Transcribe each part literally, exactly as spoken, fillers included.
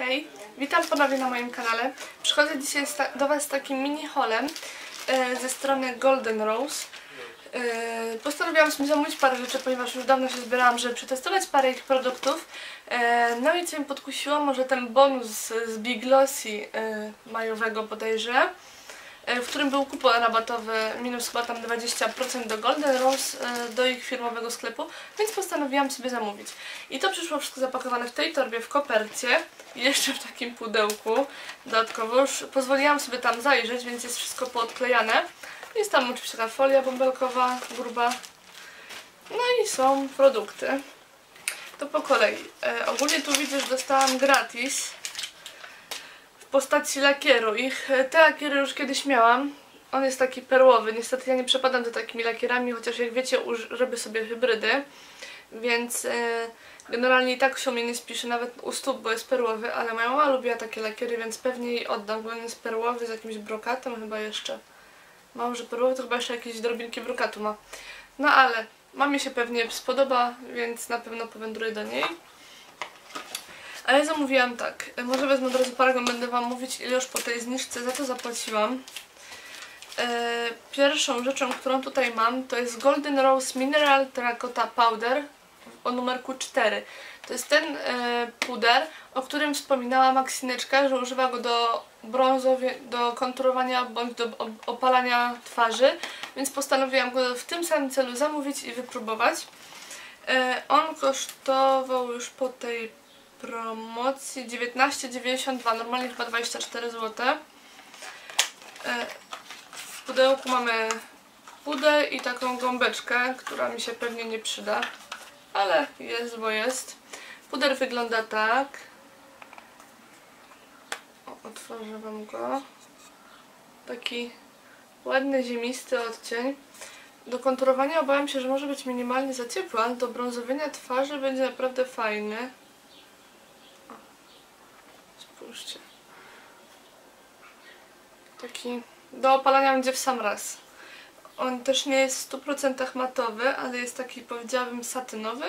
Hej, witam ponownie na moim kanale. Przychodzę dzisiaj do Was z takim mini haulem e, ze strony Golden Rose. E, postanowiłam sobie zamówić parę rzeczy, ponieważ już dawno się zbierałam, żeby przetestować parę ich produktów. E, no i co mi podkusiło, może ten bonus z Big Glossy e, majowego bodajże, w którym był kupon rabatowy, minus chyba tam dwadzieścia procent do Golden Rose, do ich firmowego sklepu, więc postanowiłam sobie zamówić. I to przyszło wszystko zapakowane w tej torbie, w kopercie i jeszcze w takim pudełku. Dodatkowo już pozwoliłam sobie tam zajrzeć, więc jest wszystko poodklejane. Jest tam oczywiście taka folia bąbelkowa, gruba. No i są produkty. To po kolei. E, ogólnie tu widzę, że dostałam gratis w postaci lakieru. Ich, te lakiery już kiedyś miałam. On jest taki perłowy. Niestety ja nie przepadam za takimi lakierami, chociaż jak wiecie, robię sobie hybrydy. Więc e, generalnie i tak się mnie nie spiszy nawet u stóp, bo jest perłowy, ale moja mama lubiła takie lakiery, więc pewnie jej oddam, bo on jest perłowy z jakimś brokatem chyba jeszcze. Mało, że perłowy to chyba jeszcze jakieś drobinki brokatu ma. No ale mamie się pewnie spodoba, więc na pewno powędruję do niej. A ja zamówiłam tak, może wezmę od razu paragon, będę Wam mówić, ile już po tej zniżce za to zapłaciłam. E, pierwszą rzeczą, którą tutaj mam, to jest Golden Rose Mineral Terracotta Powder o numerku cztery. To jest ten e, puder, o którym wspominała Maksineczka, że używa go do brązowie, do konturowania bądź do opalania twarzy, więc postanowiłam go w tym samym celu zamówić i wypróbować. E, on kosztował już po tej promocji dziewiętnaście dziewięćdziesiąt dwa, normalnie chyba dwadzieścia cztery złote. W pudełku mamy puder i taką gąbeczkę, która mi się pewnie nie przyda, ale jest, bo jest. Puder wygląda tak. O, otworzę Wam go. Taki ładny, ziemisty odcień. Do konturowania obawiam się, że może być minimalnie za ciepło, ale do brązowienia twarzy będzie naprawdę fajny. Spójrzcie. Taki do opalania będzie w sam raz. On też nie jest w stu procentach matowy, ale jest taki, powiedziałabym, satynowy.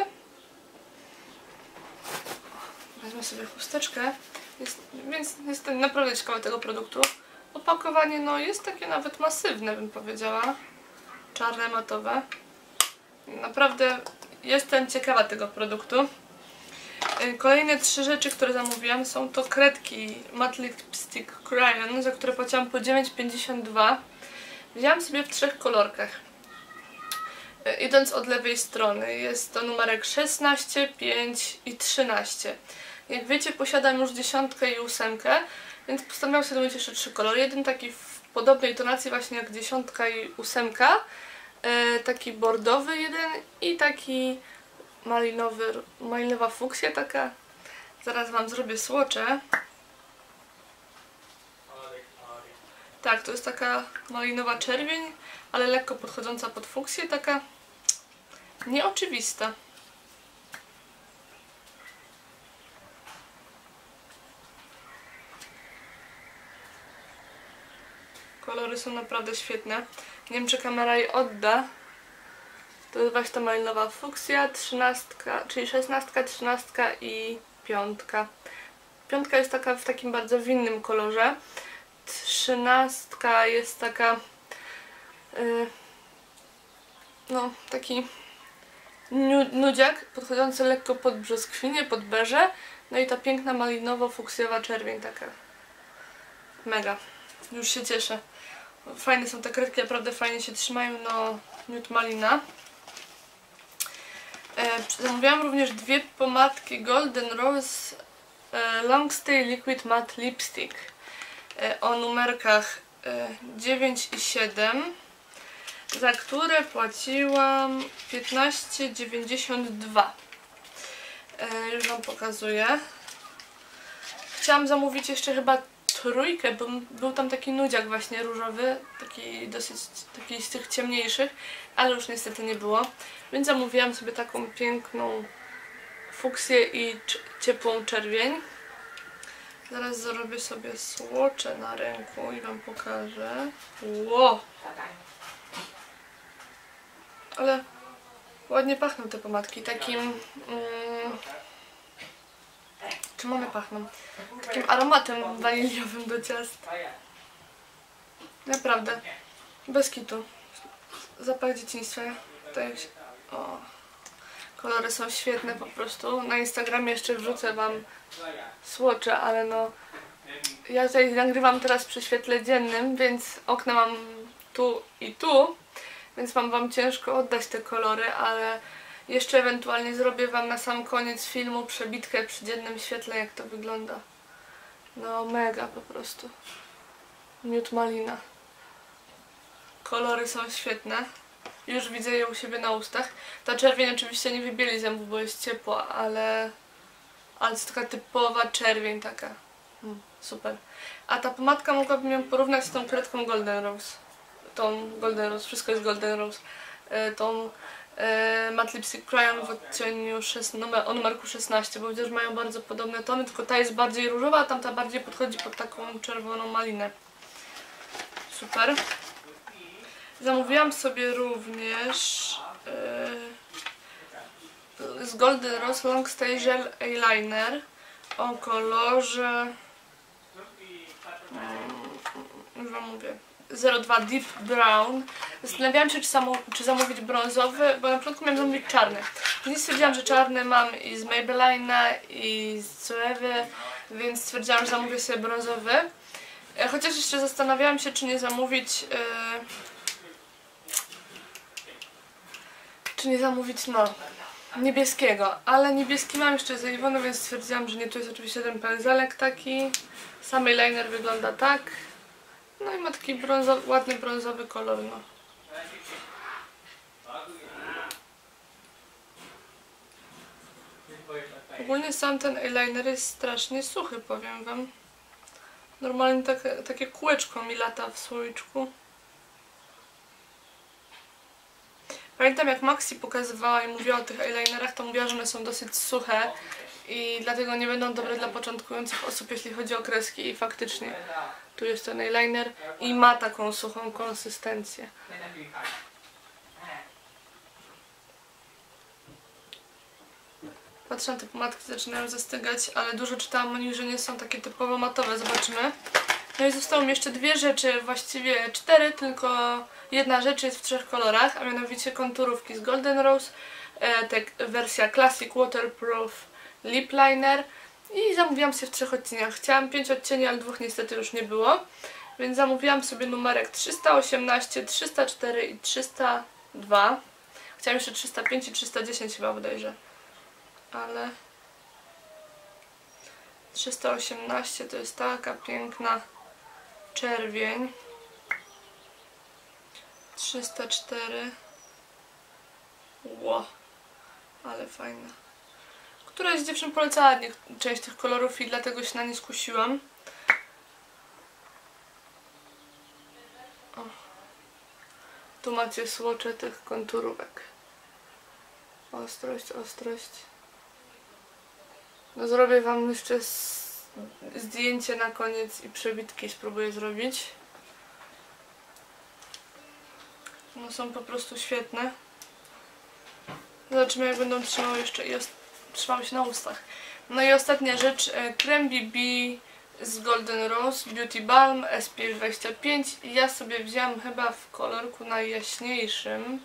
Wezmę sobie chusteczkę. Jest, więc jestem naprawdę ciekawa tego produktu. Opakowanie no jest takie nawet masywne, bym powiedziała. Czarne, matowe. Naprawdę jestem ciekawa tego produktu. Kolejne trzy rzeczy, które zamówiłam, są to kredki Matte Lipstick Crayon, za które płaciłam po dziewięć pięćdziesiąt dwa. Wzięłam sobie w trzech kolorkach. Idąc od lewej strony, jest to numerek szesnaście, pięć i trzynaście. Jak wiecie, posiadam już dziesiątkę i ósemkę, więc postanowiłam sobie zamówić jeszcze trzy kolory. Jeden taki w podobnej tonacji właśnie jak dziesiątka i ósemka, taki bordowy jeden i taki malinowy, malinowa fuksja taka. Zaraz Wam zrobię swatche. Tak, to jest taka malinowa czerwień, ale lekko podchodząca pod fuksję, taka nieoczywista. Kolory są naprawdę świetne. Nie wiem, czy kamera jej odda. To jest właśnie ta malinowa fuksja, trzynastka, czyli szesnastka, trzynastka i piątka. Piątka jest taka w takim bardzo winnym kolorze. Trzynastka jest taka yy, no taki nudziak podchodzący lekko pod brzoskwinię, pod beże. No i ta piękna malinowo-fuksjowa czerwień taka mega. Już się cieszę. Fajne są te kredki, naprawdę fajnie się trzymają, no nude malina. E, zamówiłam również dwie pomadki Golden Rose e, Long Stay Liquid Matte Lipstick e, o numerkach e, dziewięć i siedem, za które płaciłam piętnaście dziewięćdziesiąt dwa. E, już Wam pokazuję. Chciałam zamówić jeszcze chyba trójkę, bo był tam taki nudziak właśnie różowy, taki dosyć taki z tych ciemniejszych, ale już niestety nie było, więc zamówiłam sobie taką piękną fuksję i ciepłą czerwień. Zaraz zrobię sobie swatche na ręku i Wam pokażę. Ło! Ale ładnie pachną te pomadki, takim mm, Czym one pachną? Takim aromatem waniliowym do ciast. Naprawdę. Bez kitu. Zapach dzieciństwa. Tutaj się... O. Kolory są świetne po prostu. Na Instagramie jeszcze wrzucę wam słocze, ale no... Ja tutaj nagrywam teraz przy świetle dziennym, więc okna mam tu i tu. Więc mam wam ciężko oddać te kolory, ale jeszcze ewentualnie zrobię wam na sam koniec filmu przebitkę przy dziennym świetle, jak to wygląda. No mega po prostu. Miód malina. Kolory są świetne. Już widzę je u siebie na ustach. Ta czerwień oczywiście nie wybieli zębów, bo jest ciepła, ale... Ale to jest taka typowa czerwień taka. Hmm, super. A ta pomadka mogłabym ją porównać z tą kredką Golden Rose. Tą Golden Rose, wszystko jest Golden Rose. E, tą e, Matte Lipstick Crayon w odcieniu numer, o numerku szesnaście, bo chociaż mają bardzo podobne tony, tylko ta jest bardziej różowa, a tamta bardziej podchodzi pod taką czerwoną malinę. Super. Zamówiłam sobie również e, z Golden Rose Long Stay Gel Eyeliner o kolorze już wam mówię zero dwa Deep Brown. Zastanawiałam się, czy, samo, czy zamówić brązowy, bo na początku miałam zamówić czarny. Później stwierdziłam, że czarny mam i z Maybelline'a i z Zoewy, więc stwierdziłam, że zamówię sobie brązowy. Chociaż jeszcze zastanawiałam się, czy nie zamówić yy, czy nie zamówić, no, niebieskiego, ale niebieski mam jeszcze zaiwony, więc stwierdziłam, że nie. Tu jest oczywiście ten pędzelek taki, sam eyeliner wygląda tak, no i ma taki brązowy, ładny brązowy kolor, no. Ogólnie sam ten eyeliner jest strasznie suchy, powiem wam. Normalnie takie, takie kółeczko mi lata w słoiczku. Pamiętam, jak Maxi pokazywała i mówiła o tych eyelinerach, to mówiła, że one są dosyć suche i dlatego nie będą dobre dla początkujących osób, jeśli chodzi o kreski. I faktycznie tu jest ten eyeliner i ma taką suchą konsystencję. Patrzę na te pomadki, zaczynają zastygać, ale dużo czytałam o nich, że nie są takie typowo matowe. Zobaczymy. No i zostały mi jeszcze dwie rzeczy, właściwie cztery, tylko jedna rzecz jest w trzech kolorach, a mianowicie konturówki z Golden Rose, e, tak, wersja Classic Waterproof Lip Liner i zamówiłam sobie w trzech odcieniach. Chciałam pięć odcieni, ale dwóch niestety już nie było, więc zamówiłam sobie numerek trzysta osiemnaście, trzysta cztery i trzysta dwa. Chciałam jeszcze trzysta pięć i trzysta dziesięć chyba bodajże, ale trzysta osiemnaście to jest taka piękna czerwień, trzysta cztery, ło, ale fajna. Któraś z dziewczyn polecała część tych kolorów i dlatego się na nie skusiłam. O. Tu macie słocze tych konturówek. Ostrość, ostrość. No zrobię wam jeszcze zdjęcie na koniec i przebitki spróbuję zrobić. No są po prostu świetne. Zobaczymy, jak będą trzymały jeszcze i trzymały się na ustach. No i ostatnia rzecz, krem B B z Golden Rose Beauty Balm S P F dwadzieścia pięć i ja sobie wzięłam chyba w kolorku najjaśniejszym.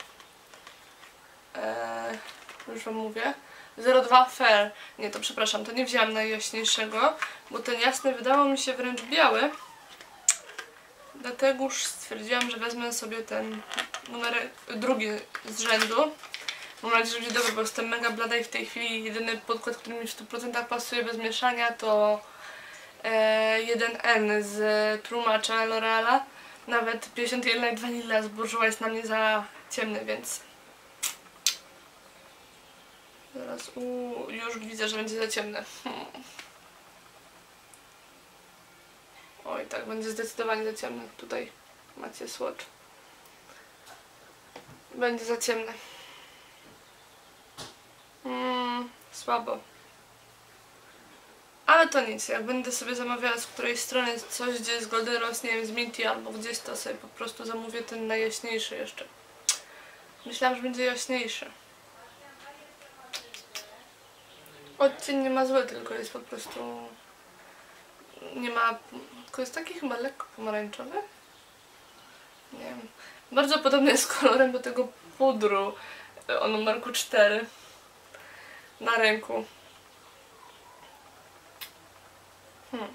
Eee, już wam mówię. zero dwa Fair. Nie, to przepraszam, to nie wzięłam najjaśniejszego, bo ten jasny wydawał mi się wręcz biały. Dlatego już stwierdziłam, że wezmę sobie ten numer drugi z rzędu. Mam nadzieję, że będzie dobry, bo jestem mega blada i w tej chwili jedyny podkład, który mi w stu procentach pasuje bez mieszania, to e, jeden N z True Matcha L'Oreala. Nawet pięćdziesiąt jeden Light Vanilla z Bourjois jest na mnie za ciemny, więc zaraz, uuu, już widzę, że będzie za ciemne. Hmm. Oj, tak, będzie zdecydowanie za ciemne. Tutaj macie swatch. Będzie za ciemne. Mm, słabo. Ale to nic, jak będę sobie zamawiała z której strony coś, gdzie jest Golden Rose, nie wiem, z Minty albo gdzieś, to sobie po prostu zamówię ten najjaśniejszy jeszcze. Myślałam, że będzie jaśniejszy. odcień nie ma zły, tylko jest po prostu... Nie ma... Tylko jest taki chyba lekko pomarańczowy. Nie wiem. Bardzo podobny jest kolorem do tego pudru o numerku cztery na ręku. Hmm.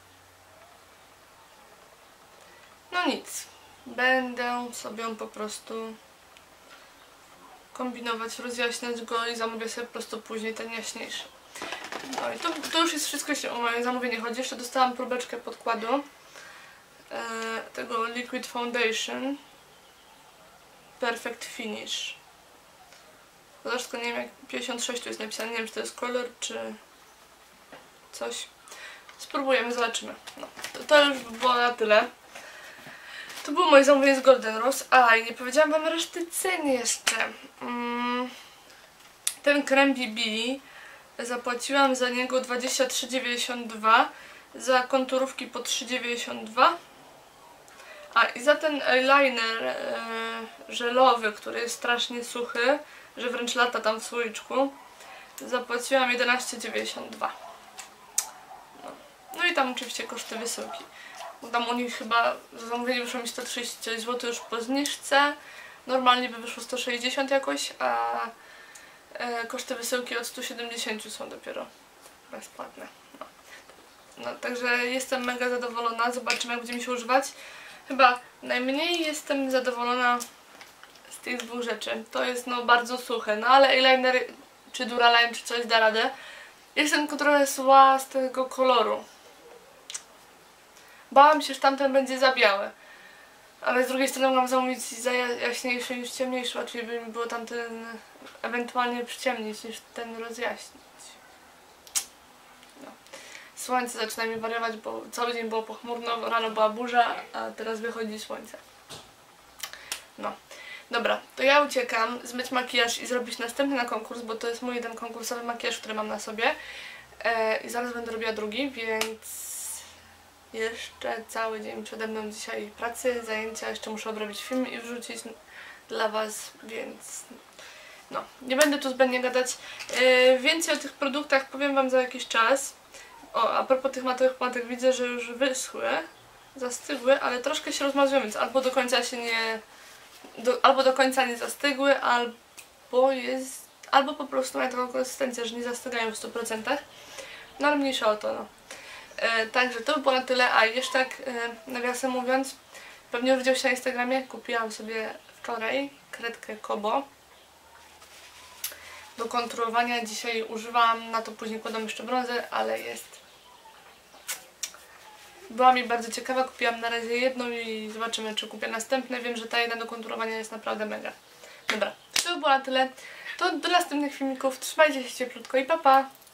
No nic. Będę sobie po prostu kombinować, rozjaśniać go i zamówię sobie po prostu później ten jaśniejszy. No i to, to już jest wszystko, jeśli o moje zamówienie chodzi. Jeszcze dostałam próbeczkę podkładu e, tego Liquid Foundation Perfect Finish. Chociaż tylko nie wiem, jak pięćdziesiąt sześć tu jest napisane, nie wiem, czy to jest kolor, czy coś. Spróbujemy, zobaczymy. No, to, to już było na tyle. To było moje zamówienie z Golden Rose. A, i nie powiedziałam wam reszty cen jeszcze. Mm, ten krem B B zapłaciłam za niego dwadzieścia trzy dziewięćdziesiąt dwa, za konturówki po trzy dziewięćdziesiąt dwa. A i za ten eyeliner e, żelowy, który jest strasznie suchy, że wręcz lata tam w słoiczku, zapłaciłam jedenaście dziewięćdziesiąt dwa. No. no i tam oczywiście koszty wysyłki. Tam u nich chyba za zamówienie wyszło mi sto trzydzieści złotych już po zniżce. Normalnie by wyszło sto sześćdziesiąt jakoś, a e, koszty wysyłki od stu siedemdziesięciu są dopiero bezpłatne. No. no, także jestem mega zadowolona. Zobaczymy, jak będzie mi się używać. Chyba najmniej jestem zadowolona z tych dwóch rzeczy. To jest no bardzo suche, no ale eyeliner czy Duraline czy coś da radę. Jestem tylko trochę zła z tego koloru. Bałam się, że tamten będzie za biały. Ale z drugiej strony mogłam zamówić za jaśniejszy niż ciemniejszy, łatwiej by mi było tamten ewentualnie przyciemnić niż ten rozjaśnić. No. Słońce zaczyna mi wariować, bo cały dzień było pochmurno, rano była burza, a teraz wychodzi słońce. No. Dobra, to ja uciekam, zmyć makijaż i zrobić następny na konkurs, bo to jest mój jeden konkursowy makijaż, który mam na sobie. E, I zaraz będę robiła drugi, więc jeszcze cały dzień przede mną dzisiaj pracy, zajęcia, jeszcze muszę obrobić film i wrzucić dla was, więc no, nie będę tu zbędnie gadać. E, więcej o tych produktach powiem wam za jakiś czas. O, a propos tych matowych pomadek, widzę, że już wyschły, zastygły, ale troszkę się rozmazują, więc albo do końca się nie... Do, albo do końca nie zastygły, albo jest... albo po prostu mają taką konsystencję, że nie zastygają w stu procentach. No ale mniejsza o to, no. E, także to by było na tyle, a jeszcze tak e, nawiasem mówiąc, pewnie już widziałeś na Instagramie, kupiłam sobie wczoraj kredkę Kobo do konturowania. Dzisiaj używam, na to później kładę jeszcze brązer, ale jest... Była mi bardzo ciekawa, kupiłam na razie jedną i zobaczymy, czy kupię następne. Wiem, że ta jedna do konturowania jest naprawdę mega. Dobra, to by było na tyle. To do następnych filmików. Trzymajcie się cieplutko i pa pa!